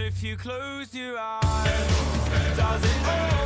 if you close your eyes, does it all